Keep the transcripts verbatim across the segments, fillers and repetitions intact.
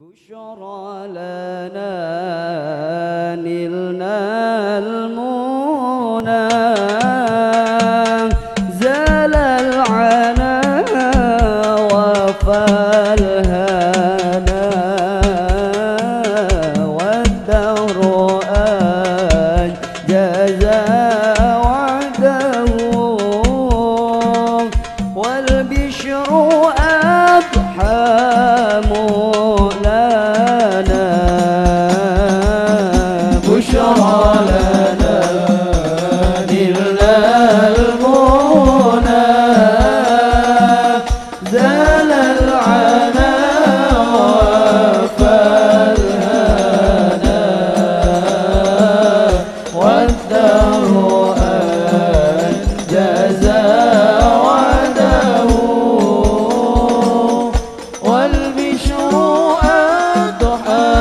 بشرى لنا نلنا المنى زال العنا وفى الهنا والدهر أنجز وعده والبشر أضحى بشرى لنا نلنا المنى زال العنا وفى الهنا والدهر أنجز وعده والبشر أضحى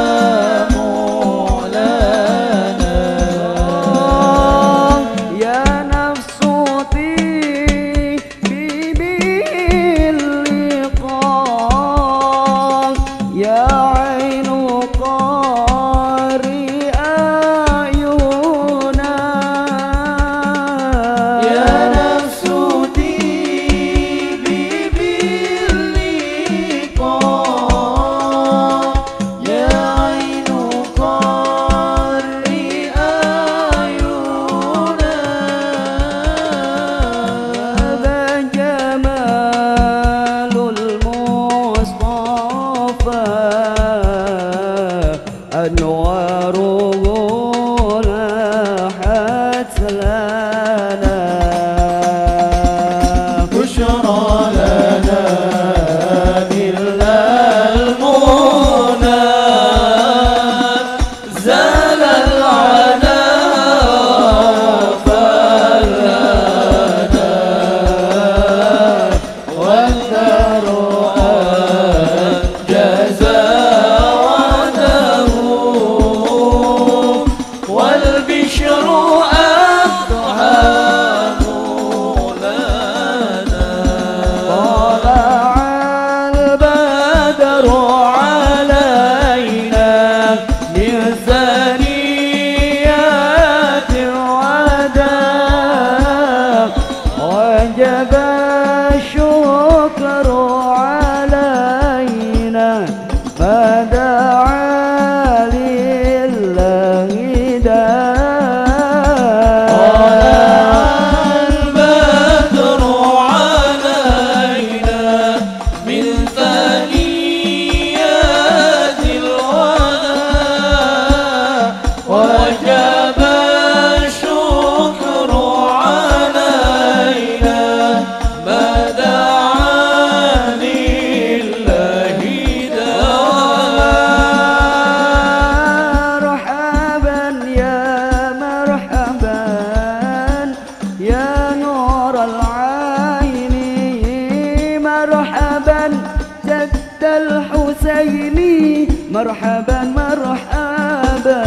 يا عين قارئ أعينا يا نفس طيبي باللقاء يا عين قارئ أعينا هذا جمال المصطفى أنواره لاحت لنا بشرى لنا نلنا المنى زال العنا فالهنا والدهر أنجز والبشر أضحى مولانا طلع البدر علينا من ثنيات الوداع وجب الشكر علينا ما دعا لله وجب الشكر علينا ما دعا لله دعاء مرحبا يا مرحبا يا نور العين مرحبا جد الحسين مرحبا مرحبا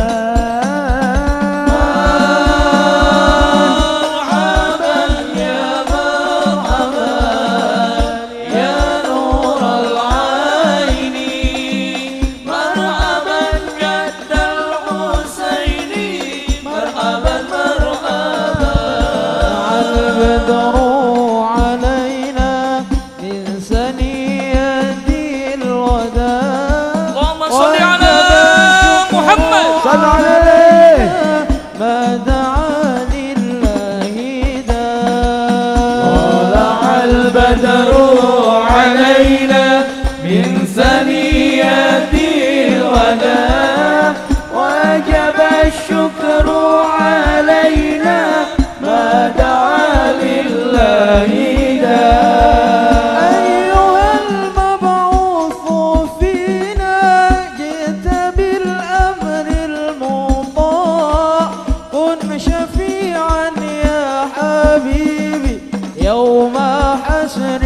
البدر علينا من ثنيات الوداع اللهم صل على محمد صل عليه ما دعا لله داع طلع البدر علينا من ثنيات الوداع وجب الشكر علينا ما دعا لله داع أيها المبعوث فينا جئت بالأمر المطاع كن شفيعا يا حبيبي يوم حسر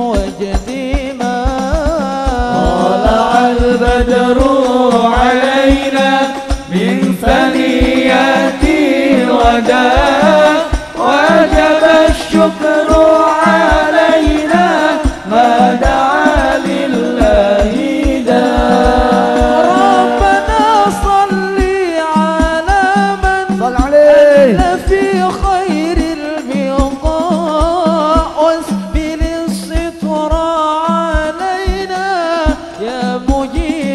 واجتماع طلع البدر علينا من ثنيات الوداع وجب الشكر علينا ما دعا لله داع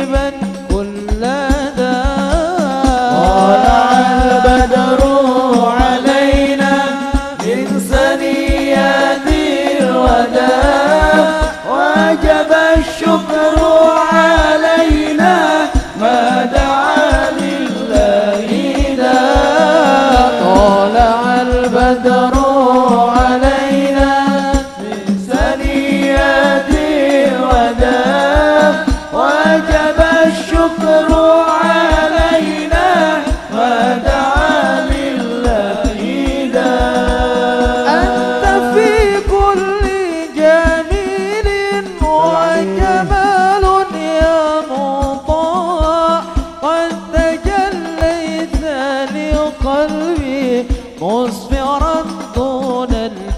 طبيبا كل داء. طلع البدر علينا من ثنيات الوداع وجب الشكر علينا ما دعا لله داع. طلع البدر علينا من ثنيات الوداع وجب الشكر علينا ما دعا لله داع. أنت في كل جميل وجمال يا مطاع قد تجليت لقلبي مصفرا دون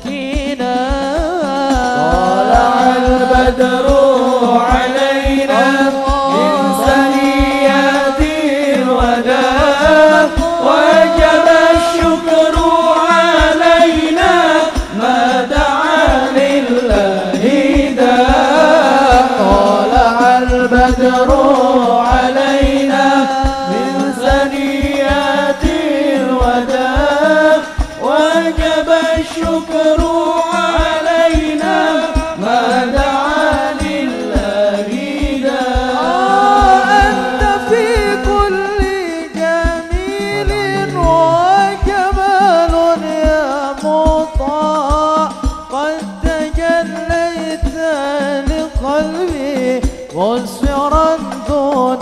الكناء. طلع البدر علينا من ثنيات الوداع وجب الشكر علينا ما دعا لله داع. طلع البدر علينا من ثنيات الوداع وجب الشكر علينا ما دعا لله داع. أنت في كل جميل وجمال يا مطاع قد تجليت لقلبي مسفرا دون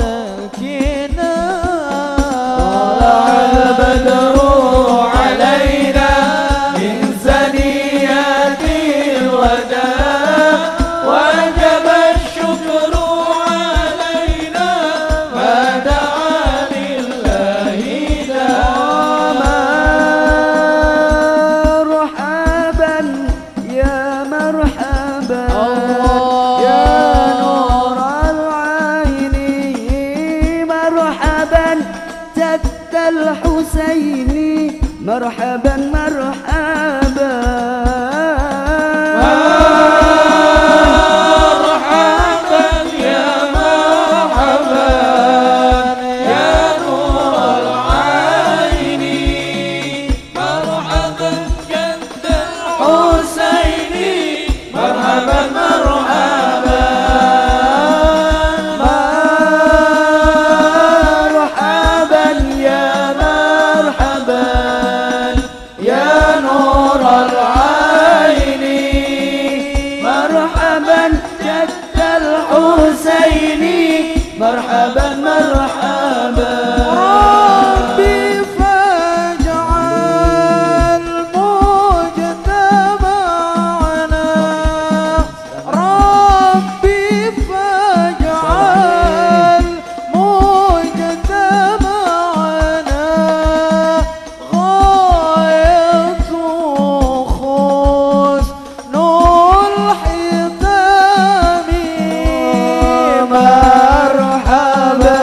الكناء. طلع البدر علينا من ثنيات الوداع وجب الشكر علينا ما دعا لله داع. مرحبا يا مرحبا يا نور العين مرحبا جد الحسين مرحبا مرحبا. مرحبا يا مرحبا يا نور العين مرحبا جد الحسين مرحبا مرحبا. مرحبا يا مرحبا يا نور العين مرحبا جد الحسين مرحبا مرحبا. ربي فاجعل مجتمعنا ربي فاجعل مجتمعنا غاية حسن الختام. مرحبا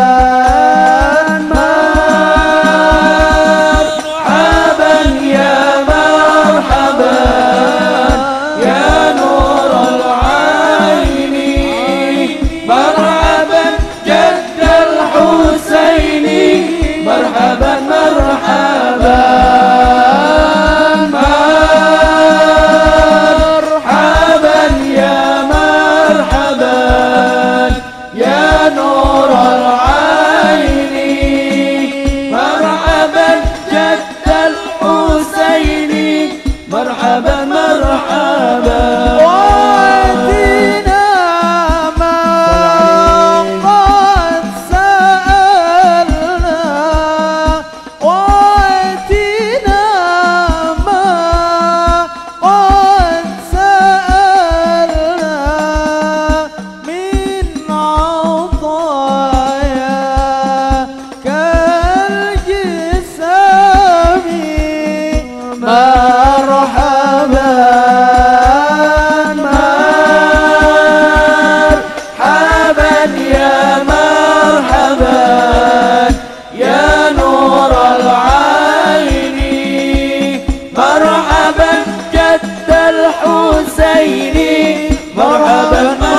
مرحبا يا مرحبا يا نور العين مرحبا جد الحسين مرحبا مرحبا. مرحبا يا مرحبا يا نور العين مرحبا جد الحسين مرحبا مرحبا. واتنا ما قد سألنا واتنا ما قد سألنا من عطايا كالجسام. مرحبا مرحبا يا مرحبا يا نور العين مرحبا جد الحسين مرحبا